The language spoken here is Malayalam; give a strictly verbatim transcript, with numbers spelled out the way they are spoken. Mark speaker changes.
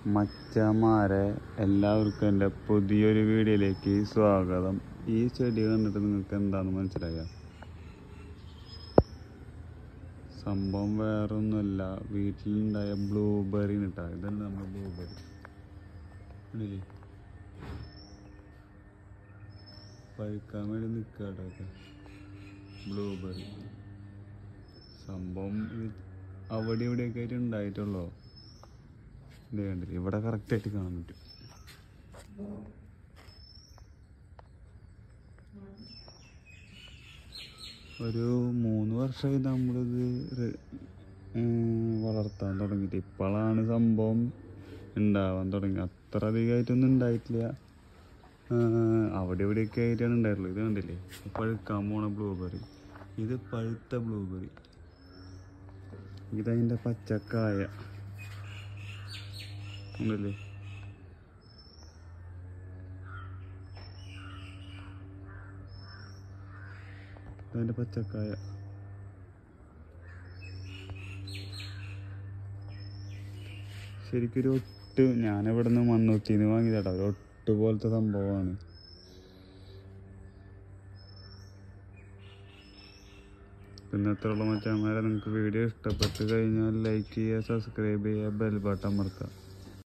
Speaker 1: മച്ചന്മാരെ എല്ലാവർക്കും എൻ്റെ പുതിയൊരു വീഡിയോയിലേക്ക് സ്വാഗതം. ഈ ചെടി കണ്ടിട്ട് നിങ്ങൾക്ക് എന്താണെന്ന് മനസ്സിലായ? സംഭവം വേറൊന്നുമല്ല, വീട്ടിലുണ്ടായ ബ്ലൂബെറി കിട്ടാ. ഇതല്ല നമ്മൾ ബ്ലൂബെറി ഇല്ലേ, പഴുക്കാൻ വേണ്ടി നിൽക്കുക. ബ്ലൂബെറി സംഭവം അവിടെ ഇവിടെയൊക്കെ ആയിട്ട് ഉണ്ടായിട്ടുള്ളൂ. ഇത് കണ്ടില്ല, ഇവിടെ കറക്റ്റായിട്ട് കാണാൻ പറ്റും. ഒരു മൂന്ന് വർഷമായി നമ്മളിത് വളർത്താൻ തുടങ്ങിയിട്ട്. ഇപ്പോഴാണ് സംഭവം ഉണ്ടാവാൻ തുടങ്ങി. അത്ര അധികമായിട്ടൊന്നും ഉണ്ടായിട്ടില്ല, അവിടെ ഇവിടെയൊക്കെ ആയിട്ടാണ് ഉണ്ടായിട്ടുള്ളൂ. ഇത് കണ്ടില്ലേ, പഴുക്കാൻ പോണ ബ്ലൂബെറി. ഇത് പഴുത്ത ബ്ലൂബെറി. ഇതതിൻ്റെ പച്ചക്കായ ഉണ്ടല്ലേ. അതിൻ്റെ പച്ചക്കായ ശരിക്കൊരു ഒട്ട്. ഞാനിവിടെ നിന്ന് മണ്ണൂത്തിന്ന് വാങ്ങിയതാട്ടോ. ഒരു ഒട്ട് പോലത്തെ സംഭവമാണ്. പിന്നെ എത്രയുള്ള മച്ചാന്മാരെ, നിങ്ങൾക്ക് വീഡിയോ ഇഷ്ടപ്പെട്ട് കഴിഞ്ഞാൽ ലൈക്ക് ചെയ്യുക, സബ്സ്ക്രൈബ് ചെയ്യുക, ബെൽ ബട്ടൺ അമർത്തുക.